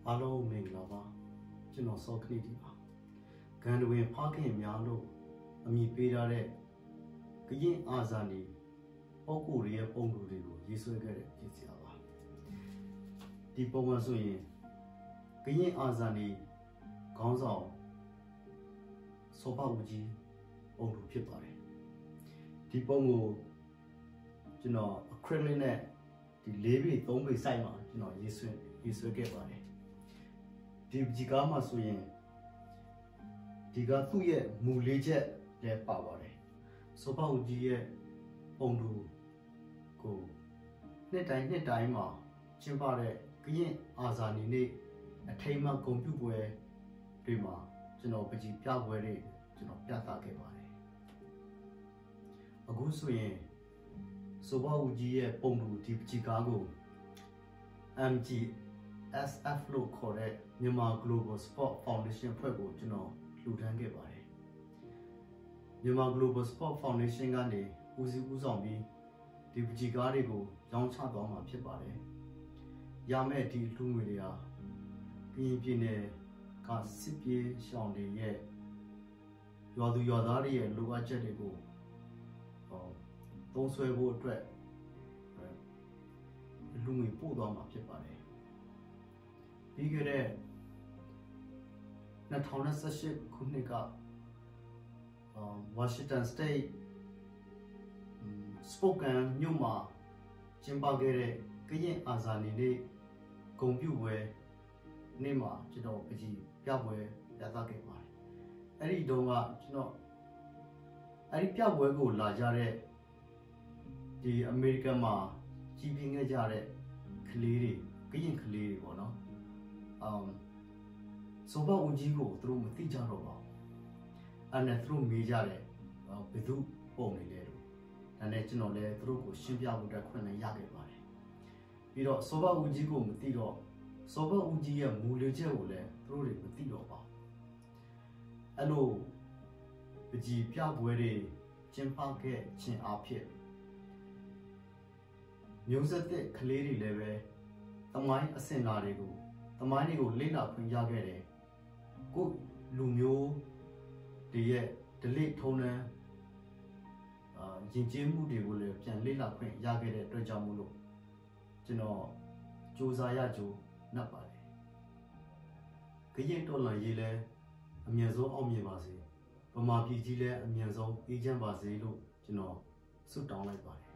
အားလုံးမင်္ဂလာပါကျွန်တော်စောခဏီဒီပါဂန်ဒဝင်ဖခင်များလို့အမည်ပေးထားတဲ့ကရင်အာဇာနည်ပုဂ္ဂိုလ်ရဲ့ပုံစံတွေကိုရေးဆွဲခဲ့တဲ့ဖြစ်စရာပါဒီပုံမှန်ဆိုရင်ကရင်အာဇာနည်ခေါင်းဆောင်စောဘဦးကြီးပုံစံဖြစ်ပါတယ်ဒီပုံကိုကျွန်တော်အခရစ်လစ်နဲ့ဒီ၄ပေ၃ပေစိုက်မှာကျွန်တော်ရေးဆွဲခဲ့ပါတယ်ဒီကားမှာဆိုရင်ဒီကသူ့ရဲ့မူလေးချက်လည်းပါပါတယ်စောဘဦးကြီးရဲ့ပုံတူကိုနှစ်တိုင်းမှာကျင်းပတဲ့ကရင်အာဇာနည်နေ့အထိမ်းအမှတ်ဂုဏ်ပြုပွဲတွေမှာကျွန်တော်ပကြီးပြပွဲတွေကျွန်တော်ပြသခဲ့ပါတယ်အခုဆိုရင်စောဘဦးကြီးရဲ့ပုံတူဒီပကြီးကားကို MGSF လို့ခေါ်တဲ့မြန်မာ Global Sport Foundation ဖွဲ့ကိုကျွန်တော်လှူဒန်းခဲ့ပါတယ်မြန်မာ Global Sport Foundation ကနေဦးစီးဦးဆောင်ပြီးဒီပကြီးကားတွေကိုရောင်းချသွားမှာဖြစ်ပါတယ်ရမယ့်ဒီလူငွေတွေဟာကရင်ပြည်နယ်ကစစ်ပြေးရှောင်တွေရဲ့ရွာသူရွာသားတွေရဲ့လိုအပ်ချက်တွေကိုသုံးစွဲဖို့အတွက်လူငွေပို့သွားမှာဖြစ်ပါတယ်ပြီးခဲ့တဲ့2018ခုနှစ်ကWashington State Spokane မြို့မှာကျင်းပခဲ့တဲ့ကရင်အာဇာနည်နေ့ဂုဏ်ပြုပွဲနေ့မှာကျွန်တော်ပကြီးပြပွဲပြသခဲ့ပါတယ်အဲ့ဒီတုန်းကကျွန်တော်အဲ့ဒီပြပွဲကိုလာကြတဲ့ဒီအမေရိကန်မှာကြီးပြင်းခဲ့ကြတဲ့ကလေးတွေကရင်ကလေးတွေပေါ့နော်စောဘဦးကြီးကိုသူတို့မသိကြတော့ပါဘူးအဲ့နဲ့သူတို့မေးကြတယ်ဘယ်သူပုံနေလဲလို့ဒါနဲ့ကျွန်တော်လည်းသူတို့ကိုရှင်းပြဖို့အတွက်ခွင့်လည်းရခဲ့ပါတယ်ပြီးတော့စောဘဦးကြီးကိုမသိတော့စောဘဦးကြီးရဲ့မူလေးချက်ကိုလည်းသူတို့တွေမသိတော့ပါဘူးအဲ့လိုပကြီးပြပွဲတွေကျင်းပခဲ့ခြင်းအဖြစ်မျိုးဆက်တဲ့ကလေးတွေလည်းပဲသမိုင်းအစင်လာတွေကိုသမိုင်းတွေကိုလေ့လာခွင့်ရခဲ့တယ်ကိုလူမျိုးတွေရဲ့ဒလိထုံးတမ်းယဉ်ကျေးမှုတွေကိုလည်းပြန်လေ့လာခွင့်ရခဲ့တဲ့အတွက်ကြောင့်မို့လို့ကျွန်တော်စူးစမ်းရကြိုးနှက်ပါတယ်ကရင်တော်လှန်ရေးလည်းအမြင့်ဆုံးအောင်မြင်ပါစေဗမာပြည်ကြီးလည်းအမြင့်ဆုံးအေးချမ်းပါစေလို့ကျွန်တော်ဆုတောင်းလိုက်ပါတယ်